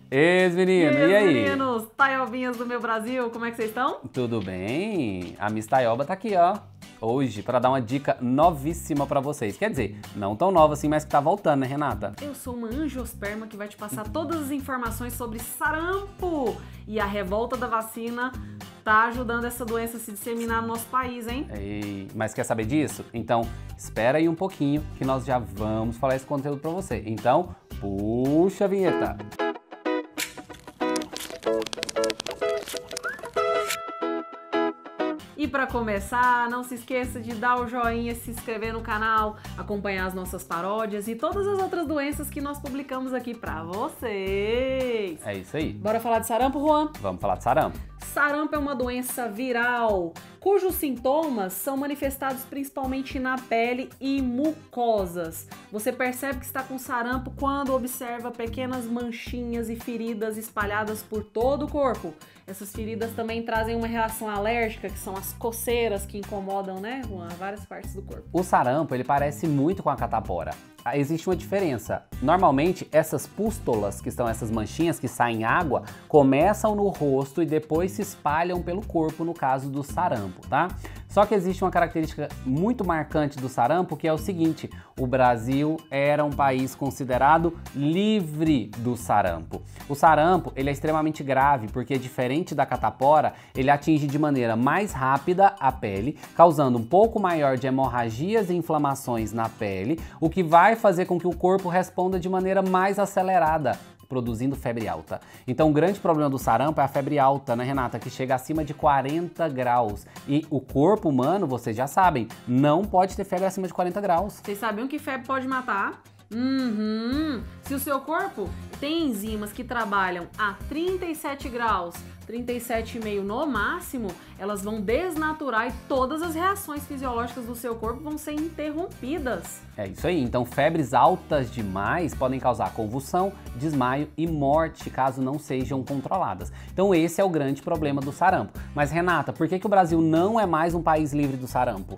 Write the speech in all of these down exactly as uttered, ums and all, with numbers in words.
Ex-menino, e, e aí? meninos, taiobinhas do meu Brasil, como é que vocês estão? Tudo bem? A Miss Taioba tá aqui, ó. Hoje, para dar uma dica novíssima pra vocês. Quer dizer, não tão nova assim, mas que tá voltando, né, Renata? Eu sou uma angiosperma que vai te passar todas as informações sobre sarampo. E a revolta da vacina tá ajudando essa doença a se disseminar no nosso país, hein? Ei, mas quer saber disso? Então, espera aí um pouquinho que nós já vamos falar esse conteúdo pra você. Então, puxa a vinheta. E para começar, não se esqueça de dar o joinha, se inscrever no canal, acompanhar as nossas paródias e todas as outras doenças que nós publicamos aqui para vocês. É isso aí. Bora falar de sarampo, Juan? Vamos falar de sarampo. Sarampo é uma doença viral, cujos sintomas são manifestados principalmente na pele e mucosas. Você percebe que está com sarampo quando observa pequenas manchinhas e feridas espalhadas por todo o corpo. Essas feridas também trazem uma reação alérgica, que são as coceiras que incomodam, né, Juan, várias partes do corpo. O sarampo, ele parece muito com a catapora. Existe uma diferença. Normalmente, essas pústulas, que são essas manchinhas que saem água, começam no rosto e depois se espalham pelo corpo, no caso do sarampo, tá? Só que existe uma característica muito marcante do sarampo, que é o seguinte: o Brasil era um país considerado livre do sarampo. O sarampo, ele é extremamente grave, porque diferente da catapora, ele atinge de maneira mais rápida a pele, causando um pouco maior de hemorragias e inflamações na pele, o que vai fazer com que o corpo responda de maneira mais acelerada, produzindo febre alta. Então o grande problema do sarampo é a febre alta, né, Renata? Que chega acima de quarenta graus. E o corpo humano, vocês já sabem, não pode ter febre acima de quarenta graus. Vocês sabiam que febre pode matar? Uhum. Se o seu corpo tem enzimas que trabalham a trinta e sete graus, trinta e sete vírgula cinco no máximo, elas vão desnaturar e todas as reações fisiológicas do seu corpo vão ser interrompidas. É isso aí. Então febres altas demais podem causar convulsão, desmaio e morte, caso não sejam controladas. Então esse é o grande problema do sarampo. Mas Renata, por que que o Brasil não é mais um país livre do sarampo?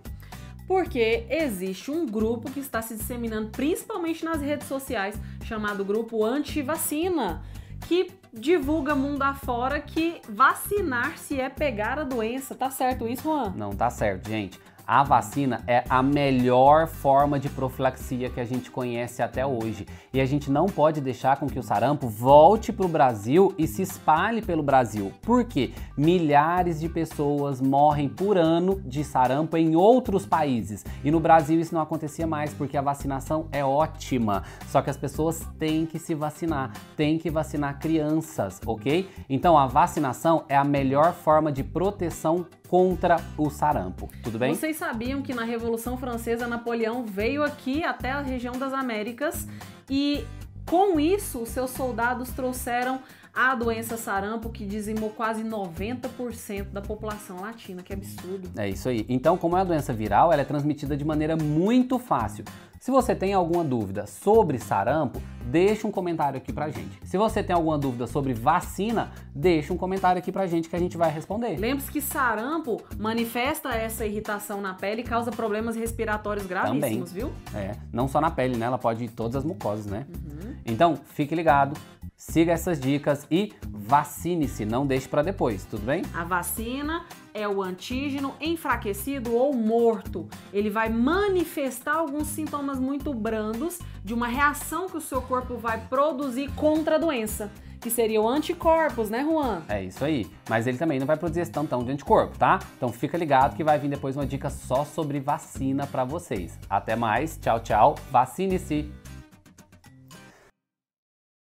Porque existe um grupo que está se disseminando principalmente nas redes sociais, chamado Grupo Antivacina, que divulga mundo afora que vacinar-se é pegar a doença. Tá certo isso, Juan? Não tá certo, gente. A vacina é a melhor forma de profilaxia que a gente conhece até hoje. E a gente não pode deixar com que o sarampo volte para o Brasil e se espalhe pelo Brasil. Por quê? Milhares de pessoas morrem por ano de sarampo em outros países. E no Brasil isso não acontecia mais, porque a vacinação é ótima. Só que as pessoas têm que se vacinar, têm que vacinar crianças, ok? Então a vacinação é a melhor forma de proteção contra o sarampo, tudo bem? Vocês sabiam que na Revolução Francesa, Napoleão veio aqui até a região das Américas e com isso os seus soldados trouxeram a doença sarampo, que dizimou quase noventa por cento da população latina, que absurdo. É isso aí. Então, como é uma doença viral, ela é transmitida de maneira muito fácil. Se você tem alguma dúvida sobre sarampo, deixa um comentário aqui pra gente. Se você tem alguma dúvida sobre vacina, deixa um comentário aqui pra gente que a gente vai responder. Lembre-se que sarampo manifesta essa irritação na pele e causa problemas respiratórios gravíssimos, Também. viu? É, não só na pele, né? Ela pode ir em todas as mucosas, né? Uhum. Então, fique ligado, siga essas dicas e vacine-se, não deixe pra depois, tudo bem? A vacina é o antígeno enfraquecido ou morto. Ele vai manifestar alguns sintomas muito brandos de uma reação que o seu corpo vai produzir contra a doença, que seriam anticorpos, né, Juan? É isso aí, mas ele também não vai produzir esse tantão de anticorpo, tá? Então fica ligado que vai vir depois uma dica só sobre vacina pra vocês. Até mais, tchau, tchau, vacine-se!